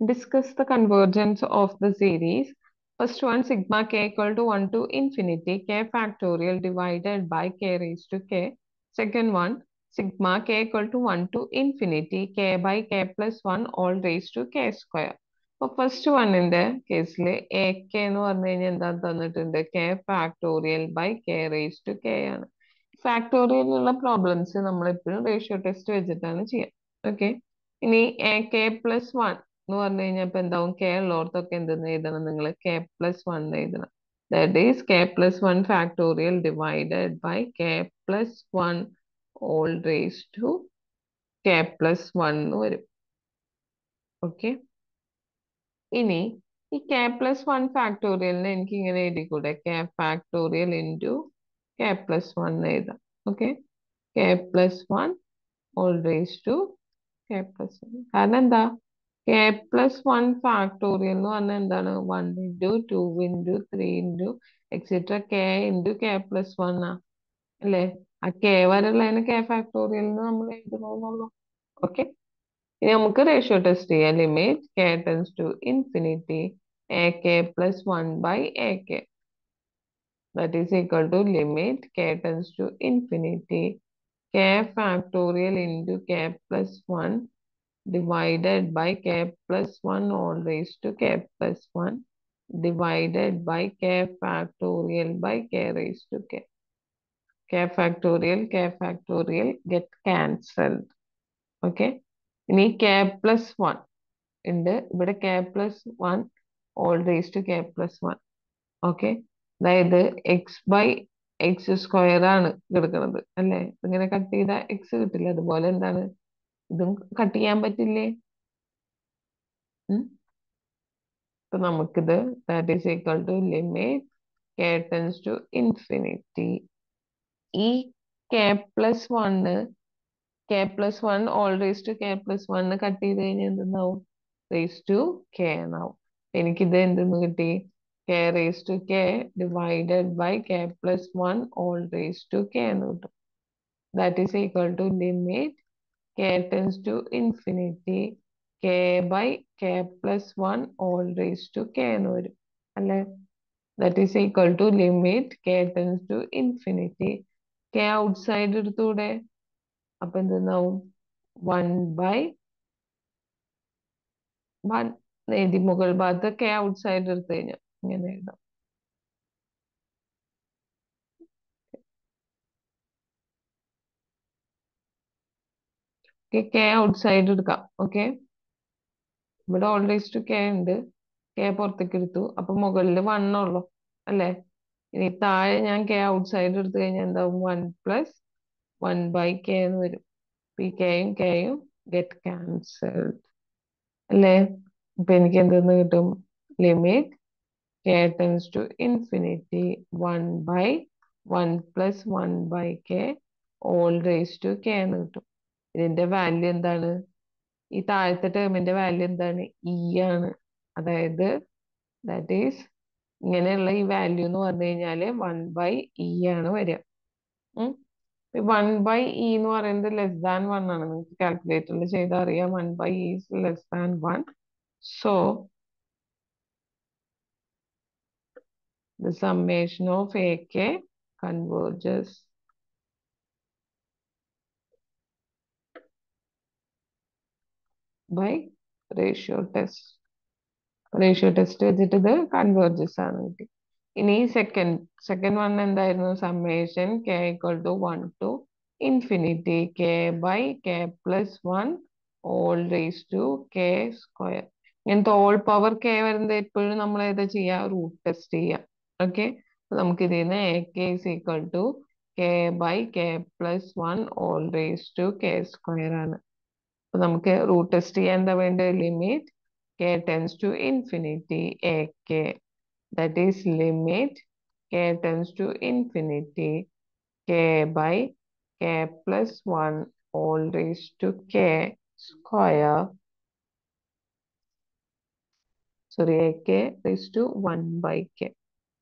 Discuss the convergence of the series. First one, sigma k equal to 1 to infinity k factorial divided by k raised to k. Second one, sigma k equal to 1 to infinity k by k plus 1 all raised to k square. അപ്പോൾ first വണ്ണിന്റെ കേസിൽ a k എന്ന് പറഞ്ഞു കഴിഞ്ഞാൽ എന്താ തന്നിട്ടുണ്ട് k factorial by k raise to k ആണ്. ഫാക്ടോറിയലുള്ള പ്രോബ്ലംസ് നമ്മൾ എപ്പോഴും റേഷ്യോ ടെസ്റ്റ് വെച്ചിട്ടാണ് ചെയ്യുക. ഓക്കെ, ഇനി എ കെ പ്ലസ് വൺ എന്ന് പറഞ്ഞു കഴിഞ്ഞാൽ ഇപ്പൊ എന്താവും കെ ഉള്ളോടത്തൊക്കെ എന്തെന്ന് എഴുതണം നിങ്ങൾ കെ പ്ലസ് വൺ എഴുതണം. That is k plus one factorial divided by k plus one all raise to k plus one എന്ന് വരും. ഓക്കെ, ഇനി ഈ കെ പ്ലസ് വൺ ഫാക്ടോറിയലിനെ എനിക്ക് ഇങ്ങനെ എഴുതിക്കൂടെ k factorial into k plus one എഴുതാം. Okay, k plus one all raise to k plus one. കാരണം എന്താ കെ പ്ലസ് വൺ ഫാക്ടോറിയൽ എന്ന് പറഞ്ഞാൽ എന്താണ് one into two into three into etcetera k into k plus one ആ അല്ലേ? ആ K വരെയുള്ളതിന് K factorial എന്ന് നമ്മൾ എഴുതണമെന്നുള്ളൂ. ഓക്കെ, ഇനി നമുക്ക് റേഷ്യോ ടെസ്റ്റ് ചെയ്യാം. Limit k tends to infinity a k plus one by a k that is equal to limit k tends to infinity k factorial into k plus 1 divided by k plus 1 all raised to k plus 1 divided by k factorial by k raised to k. K factorial get cancelled. Okay. ഇനി k plus 1 ഉണ്ട് ഇവിടെ k plus 1 all raised to k plus 1. Okay, അതായത് x by x square ആണ് കിടക്കുന്നത് അല്ലേ? ഇങ്ങനെ cut ചെയ്താൽ X കിട്ടില്ല. അതുപോലെ എന്താണ് ഇതും കട്ട് ചെയ്യാൻ പറ്റില്ലേ? അപ്പൊ നമുക്കിത് that is equal to limit k tends to infinity. ഈ k plus one all raise to k plus one cut ചെയ്ത് കഴിഞ്ഞാൽ എന്തെന്നാവും റേസ് ടു കെ എന്നാവും. എനിക്കിത് എന്തെന്ന് കിട്ടി k raise to k divided by k plus one all raise to k എന്ന് കിട്ടും. That is equal to limit k tends to infinity k by k plus 1 all raised to k എന്ന് വരും അല്ലേ? that is equal to limit k tends to infinity k outside എടുത്തൂടെ? അപ്പൊ എന്തെന്നാവും 1 by 1 എഴുതി മുകൾ ഭാഗത്ത് k outside എടുത്തു കഴിഞ്ഞാൽ ഇങ്ങനെ എഴുതാം. k outside എടുക്കാം. ഓക്കെ, ഇവിടെ ഓൾ റേസ് ടു കെ ഉണ്ട്, കെ പുറത്തേക്ക് എടുത്തു, അപ്പൊ മുകളിൽ 1 ഉള്ളു അല്ലേ? ഇനി താഴെ ഞാൻ കെ ഔട്ട്സൈഡ് എടുത്തു കഴിഞ്ഞാൽ എന്താവും 1 പ്ലസ് 1 ബൈ കെ എന്ന് വരും. ഈ കെയും ഗെറ്റ് ക്യാൻസൽഡ് അല്ലേ? അപ്പൊ എനിക്ക് എന്തെന്ന് കിട്ടും limit k tends to infinity 1 by 1 plus 1 by k all raise to k എന്ന് കിട്ടും. ഇതിന്റെ വാല്യൂ എന്താണ്? ഈ താഴത്തെ ടേമിന്റെ വാല്യൂ എന്താണ്? ഇ ആണ്. അതായത് ദാറ്റ് ഈസ് ഇങ്ങനെയുള്ള ഈ വാല്യൂ എന്ന് പറഞ്ഞു കഴിഞ്ഞാല് 1 ബൈ ഇ ആണ് വരിക. 1 ബൈ ഇ എന്ന് പറയുന്നത് ലെസ് ദാൻ 1 ആണ്. നിങ്ങൾക്ക് കാൽക്കുലേറ്ററിൽ ചെയ്താൽ അറിയാം 1 by e is less than 1. So the summation of AK converges. By ratio test. Ratio test വെച്ചിട്ട് ഇത് converges ആണ് കിട്ടി. ഇനി സെക്കൻഡ് വൺ എന്തായിരുന്നു? Summation k equal to 1 to infinity k by k plus 1 all raised to k square. ഇങ്ങനത്തെ all power k വരുന്നത് എപ്പോഴും നമ്മൾ ഏതാ ചെയ്യുക? റൂട്ട് ടെസ്റ്റ് ചെയ്യാം. ഓക്കെ, നമുക്ക് ഇതിൽ നിന്ന് AK is equal to k by k plus 1 all raised to k square ആണ്. അപ്പൊ നമുക്ക് റൂട്ട് ടെസ്റ്റ് ചെയ്യാൻ എന്താ വേണ്ടത്? Limit k tends to infinity AK, that is limit k tends to infinity k by k plus 1 all raised to k square, sorry, AK raised to 1 by k,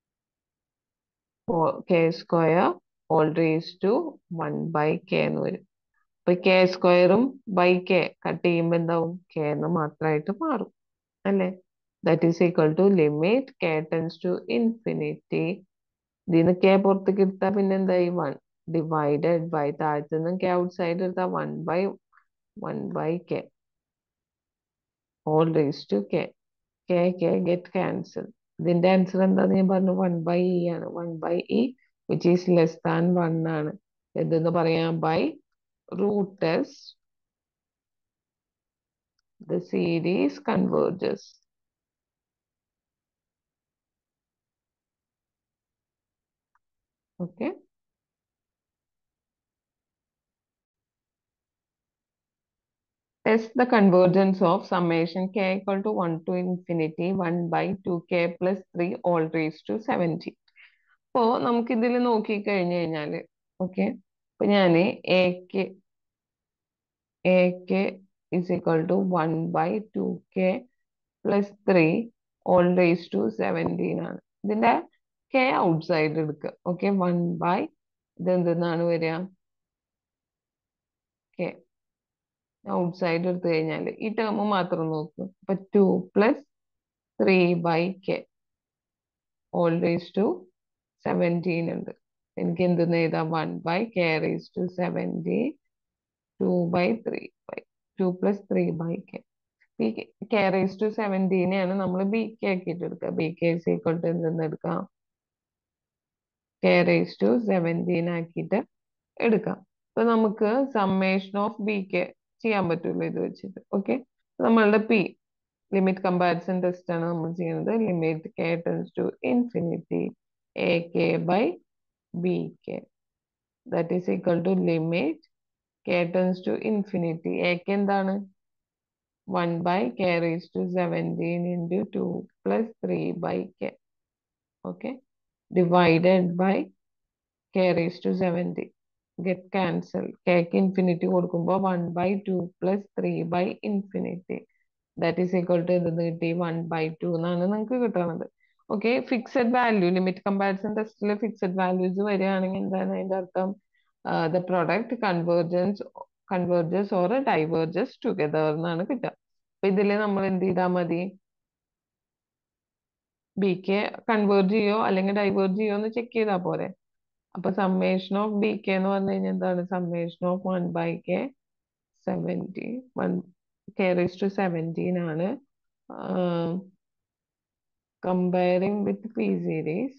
k square all raised to 1 by k എന്ന് വരും. അപ്പൊ k സ്ക്വയറും by k cut ചെയ്യുമ്പോൾ എന്താവും? k എന്ന് മാത്രമായിട്ട് മാറും. അല്ലേ? That is equal to limit k tends to infinity. ഇതിന്ന് കെ പുറത്തേക്ക് എടുത്താൽ പിന്നെ എന്തായി? 1 ഡിവൈഡഡ് ബൈ, താഴത്തു നിന്നും കെ ഔട്ട് സൈഡ് എടുത്താൽ 1 by k whole raise to k. K get cancel. ഇതിന്റെ ആൻസർ എന്താന്ന് ഞാൻ പറഞ്ഞു? 1/e ആണ്. 1/e which is less than 1 ആണ്. എന്തെന്ന് പറയാം? By root s the series converges. Okay. Test the convergence of summation k equal to 1 to infinity 1 by 2k plus 3 all raised to 70. അപ്പോ നമുക്ക് ഇതിൽ നോക്കി കഴിഞ്ഞു കഴിഞ്ഞാല്, ഓക്കെ, അപ്പൊ ഞാന് a k is equal to 1 by 2k plus 3 all raise to 17 ആണ്. ഇതിന്റെ കെ ഔട്ട് സൈഡ് എടുക്കുക. ഓക്കെ, 1 ബൈ ഇത് എന്തെന്നാണ് വരിക? കെ ഔട്ട് സൈഡ് എടുത്തു കഴിഞ്ഞാൽ ഈ ടേം മാത്രം നോക്കും. അപ്പൊ 2 plus 3 by k all raise to 17 ഉണ്ട്. എനിക്ക് എന്തെന്ന് എഴുതാം? 1 by k raise to 17 2 by 3 by 2 plus 3 by k. ഈ കെ റേസ് ടു 17 ആണ് നമ്മൾ ബി കെ ആക്കിയിട്ട് എടുക്കുക. B k is equal to എന്തെന്ന് എടുക്കാം? കെ റേസ് ടു 17 ആക്കിയിട്ട് എടുക്കാം. അപ്പൊ നമുക്ക് സമ്മേഷൻ ഓഫ് ബി കെ ചെയ്യാൻ പറ്റുള്ളൂ ഇത് വെച്ചിട്ട്. ഓക്കെ, നമ്മളുടെ പി ലിമിറ്റ് കമ്പാരിസൺ ടെസ്റ്റ് ആണ് നമ്മൾ ചെയ്യുന്നത്. Limit k tends to infinity a k by b k that is equal to limit k tends to infinity. A k എന്താണ്? 1 by k raise to 17 into 2 plus 3 by k. Okay, divided by k raise to 70 get cancel. കെക്ക് infinity കൊടുക്കുമ്പോൾ 1 by 2 plus 3 by infinity that is equal to എന്തെന്ന് കിട്ടി? 1 by 2 എന്നാണ് നിങ്ങൾക്ക് കിട്ടുന്നത്. Okay, fixed value limit comparison ടെസ്റ്റിൽ fixed values വരികയാണെങ്കിൽ എന്താണ് അതിന്റെ അർത്ഥം? The product converges or diverges together എന്നാണ് കിട്ടുക. അപ്പൊ ഇതില് നമ്മൾ എന്ത് ചെയ്താൽ മതി? ബി കെ കൺവേർജ് ചെയ്യോ അല്ലെങ്കിൽ ഡൈവേർജ് ചെയ്യോ എന്ന് ചെക്ക് ചെയ്താൽ പോരെ. അപ്പൊ സമ്മേഷൻ ഓഫ് ബി കെ എന്ന് പറഞ്ഞു കഴിഞ്ഞാൽ എന്താണ്? Summation of 1 by k 17 1 k raise to 17 ആണ്. Comparing with P series,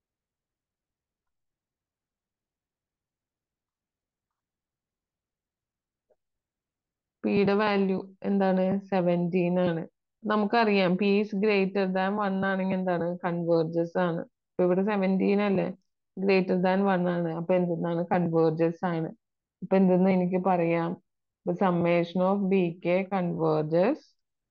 പിയുടെ വാല്യൂ എന്താണ്? 17 ആണ്. നമുക്കറിയാം പി ഈസ് ഗ്രേറ്റർ ദാൻ 1 ആണെങ്കിൽ എന്താണ്? കൺവേർജസ് ആണ്. അപ്പൊ ഇവിടെ 17 അല്ലേ? ഗ്രേറ്റർ ദാൻ 1 ആണ്. അപ്പൊ എന്താണ്? കൺവേർജസ് ആണ്. അപ്പൊ എന്തെന്ന് എനിക്ക് പറയാം? Summation of b k converges.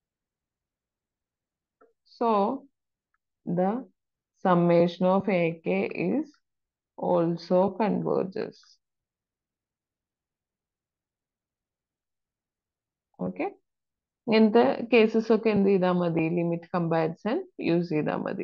So the summation of AK is also converges. Okay. ഇങ്ങനത്തെ കേസസ് ഒക്കെ എന്ത് ചെയ്താൽ മതി? ലിമിറ്റ് കമ്പാരിസൺ യൂസ് ചെയ്താൽ മതി.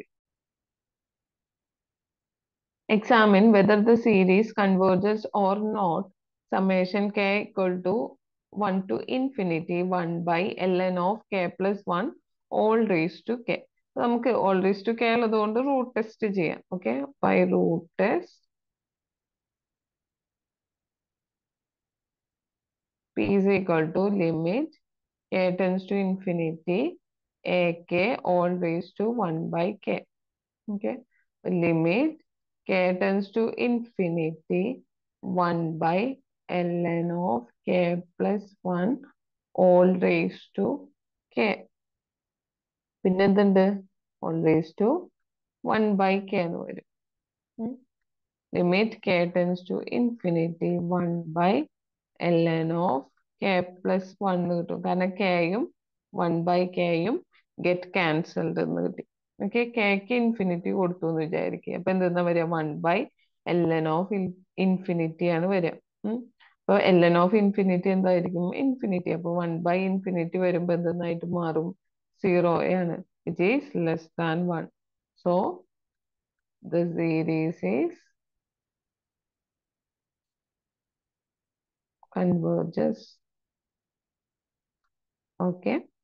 Examine whether the series converges or not. Summation k equal to 1 to infinity 1 by ln of k plus 1 all raised to k. നമുക്ക് all raised to k ഉള്ളതുകൊണ്ട് root test ചെയ്യാം. Okay, by root test p is equal to limit k tends to infinity ak all raised to 1 by k. Okay, limit k tends to infinity 1 by ln of k plus 1 all raised to k. പിന്നെ എന്തുണ്ട്? all raised to 1 by k എന്ന് വരും. Limit k tends to infinity 1 by ln of k plus 1 എന്ന് കിട്ടും. കാരണം kയും 1 by kയും get cancelled എന്ന് കിട്ടി. ഓക്കെ, കെക്ക് ഇൻഫിനിറ്റി കൊടുത്തു എന്ന് വിചാരിക്കുക. അപ്പൊ എന്താ വരിക? 1 by ln of ഇൻഫിനിറ്റി ആണ് വരിക. അപ്പൊ ln of ഇൻഫിനിറ്റി എന്തായിരിക്കും? ഇൻഫിനിറ്റി. അപ്പൊ 1 by ഇൻഫിനിറ്റി വരുമ്പോ എന്തെന്നായിട്ട് മാറും? 0 ആണ്. Which is less than 1. So the series is converges. Okay.